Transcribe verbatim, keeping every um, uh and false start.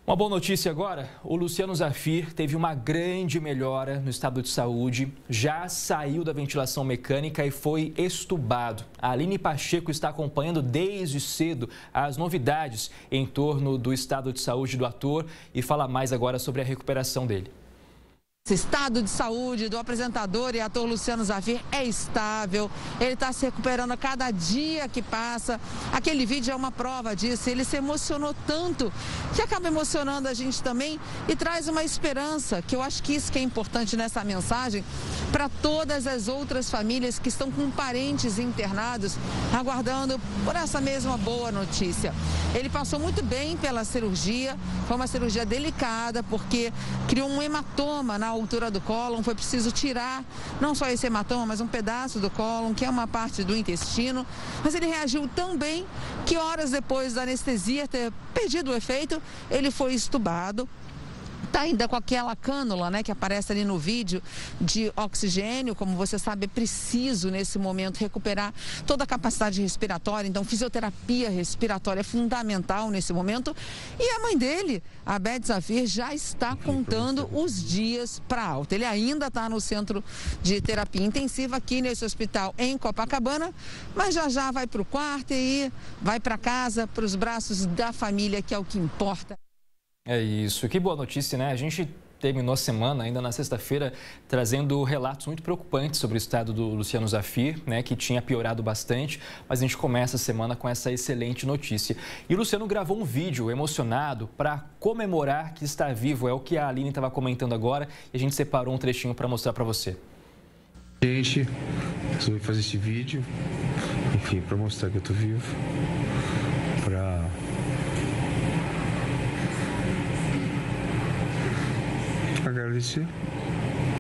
Uma boa notícia agora, o Luciano Zafir teve uma grande melhora no estado de saúde, já saiu da ventilação mecânica e foi extubado. A Aline Pacheco está acompanhando desde cedo as novidades em torno do estado de saúde do ator e fala mais agora sobre a recuperação dele. Esse estado de saúde do apresentador e ator Luciano Zafir é estável, ele está se recuperando a cada dia que passa. Aquele vídeo é uma prova disso, ele se emocionou tanto que acaba emocionando a gente também e traz uma esperança, que eu acho que isso que é importante nessa mensagem, para todas as outras famílias que estão com parentes internados, aguardando por essa mesma boa notícia. Ele passou muito bem pela cirurgia, foi uma cirurgia delicada, porque criou um hematoma na altura do cólon, foi preciso tirar não só esse hematoma, mas um pedaço do cólon, que é uma parte do intestino, mas ele reagiu tão bem que horas depois da anestesia ter perdido o efeito, ele foi estubado. Está ainda com aquela cânula, né, que aparece ali no vídeo, de oxigênio. Como você sabe, é preciso nesse momento recuperar toda a capacidade respiratória, então fisioterapia respiratória é fundamental nesse momento. E a mãe dele, a Beth Zafir, já está contando os dias para alta. Ele ainda está no centro de terapia intensiva aqui nesse hospital em Copacabana, mas já já vai para o quarto e vai para casa, para os braços da família, que é o que importa. É isso, que boa notícia, né? A gente terminou a semana, ainda na sexta-feira, trazendo relatos muito preocupantes sobre o estado do Luciano Zafir, né, que tinha piorado bastante, mas a gente começa a semana com essa excelente notícia. E o Luciano gravou um vídeo emocionado para comemorar que está vivo, é o que a Aline estava comentando agora, e a gente separou um trechinho para mostrar para você. Gente, resolvi fazer esse vídeo, enfim, para mostrar que eu tô vivo, para... agradecer